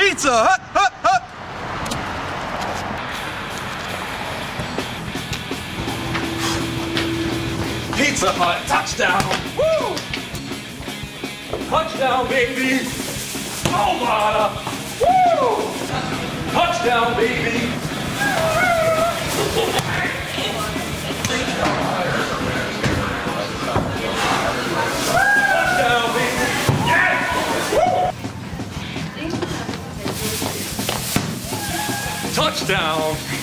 Pizza Hut, hut, hut. Pizza Hut, touchdown. Woo! Touchdown, baby. Oh, woo! Touchdown, baby. Touchdown, baby. Yes! Woo! Touchdown.